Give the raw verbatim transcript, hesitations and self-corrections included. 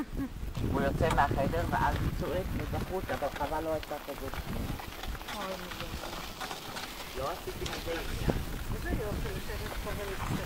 הוא יוצא מהחדר ואז הוא צועק מבחוץ, אבל חבל לא הייתה כזאת. לא עשיתי מזה עניין. איזה יופי לשבת פה ולצטט.